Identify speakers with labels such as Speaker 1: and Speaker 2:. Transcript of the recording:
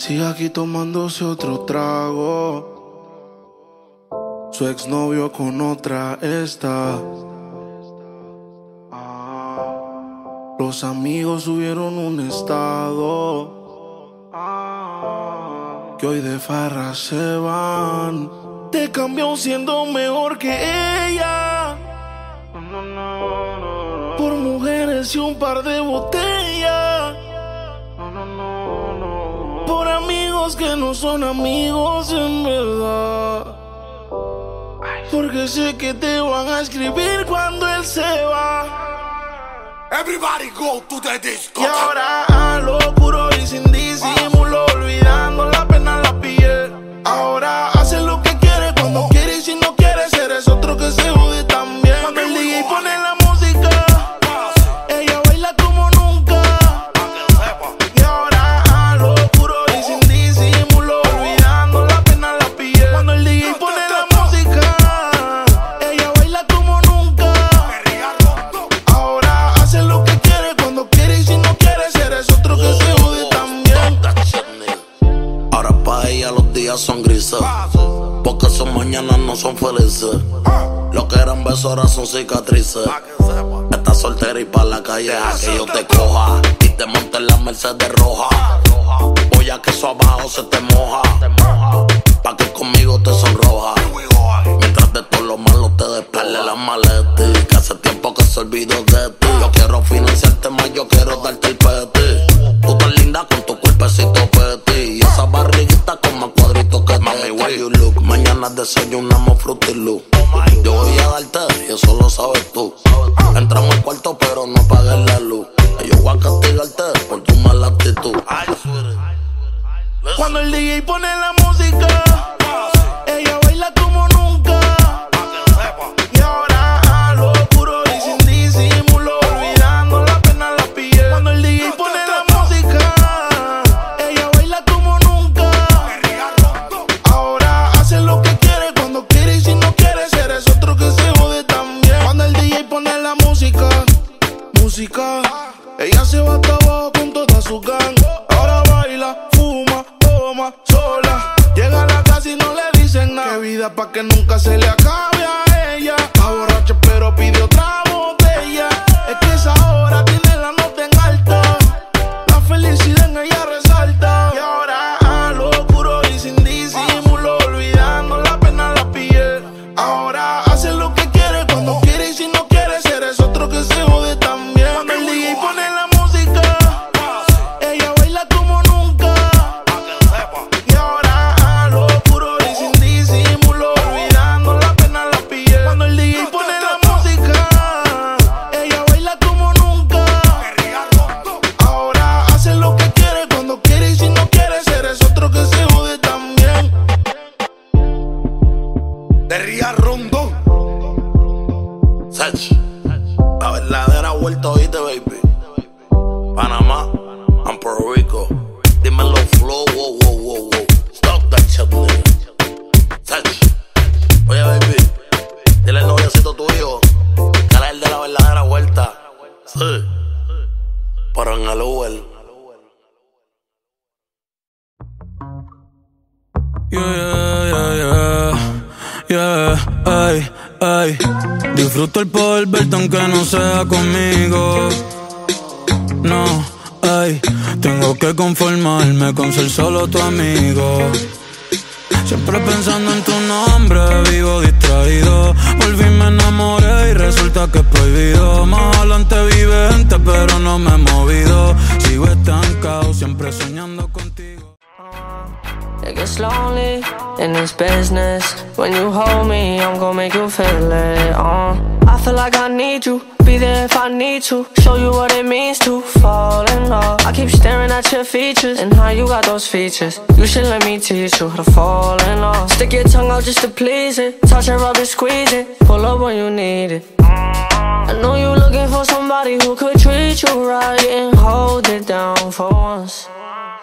Speaker 1: Sigue aquí tomándose otro trago. Su exnovio con otra está. Los amigos subieron un estado que hoy de farra se van. Te cambió siendo mejor que ella por mujeres y un par de botellas. Por amigos que no son amigos en verdad. Porque sé que te van a escribir cuando él se va.
Speaker 2: Everybody go to the disco.
Speaker 1: Y ahora a lo puro y sin disimulo, olvidando la pena la piel. Ahora hace lo que quiere cuando quiere y si no quiere eres otro que se jode también. Cuando el DJ pone la música, ella baila como nunca. Y ahora a lo puro y sin disimulo, olvidando la pena la piel. Cuando el DJ pone la música, ella baila como nunca. Ahora hace lo que quiere cuando quiere y si no quiere eres otro que se jode también.
Speaker 3: Ahora pa' ella los días son grises, porque sus mañanas no son felices. Lo que eran besos ahora son cicatrices. Estás soltera y pa' la calle deja que yo te coja y te monte en la Mercedes roja. Voy a que eso abajo se te moja, pa' que conmigo te sonroja. Mientras de todo lo malo te despele la maleta, que hace tiempo que se olvidó de ti. Yo quiero financiarte más, yo quiero darte el peti. Tú estás linda con tu cuerpecito peti y esa barriguita con más cuadritos que mami, where you look. Mañana desayunamos Fruity Loop. Yo voy a darte y eso lo sabes tú. Entramos al cuarto pero no apagues la luz. Yo voy a castigarte por tu mala actitud.
Speaker 1: Cuando el DJ pone la música, ella baila como nunca. Y ahora a lo puro y sin disimulo, olvidando la pena la piel. Cuando el DJ pone la música, ella baila como nunca. Ahora hace lo que quiere cuando quiere y si no quiere eres otro que se jode también. Cuando el DJ pone la música, ella se va hasta abajo con toda su gang. Ahora baila, fuma, toma, sola. Llega a la casa y no le dicen nada. Qué vida pa' que nunca se le acabe a ella. Está borracha pero pide otra botella. Es que esa hora tiene la nota en alta. La felicidad en ella resalta. Y ahora a lo puro y sin disimulo, olvidando la pena la piel. Ahora hace lo que quiere cuando quiere y si no quiere eres otro que se jode también. Cuando el DJ pone la música, ella baila como nunca. Y ahora a lo puro y sin disimulo, olvidando la pena la piel. Cuando el DJ pone la música, ella baila como nunca. Ahora hace lo que quiere cuando quiere y si no quiere eres otro que se jode también.
Speaker 2: De Ría Rondón.
Speaker 3: Sech, la verdadera vuelta, oíste, baby. Panamá, and Puerto Rico. Dímelo, flow, wow, wow, wow, wow. Stop that shit, nigga. Sech, oye, baby, dile al noviocito tuyo que él es el de la verdadera vuelta. Sí, pero en el Uber.
Speaker 4: Ay, ay. Disfruto el poder verte aunque no sea conmigo. No, ay. Tengo que conformarme con ser solo tu amigo. Siempre pensando en tu nombre, vivo distraído. Volví, me enamoré y resulta que es prohibido. Más adelante vive gente, pero no me he movido. Sigo estancado, siempre soñando contigo.
Speaker 5: It gets lonely in this business. When you hold me, I'm gon' make you feel it. I feel like I need you, be there if I need to. Show you what it means to fall in love. I keep staring at your features and how you got those features. You should let me teach you how to fall in love. Stick your tongue out just to please it. Touch it, rub it, squeeze it. Pull up when you need it. I know you looking for somebody who could treat you right and hold it down for once.